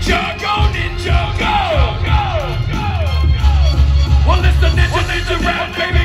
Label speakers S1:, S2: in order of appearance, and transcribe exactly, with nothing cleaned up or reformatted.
S1: ninja, go ninja, go! Well, it's the ninja, ninja rap, baby.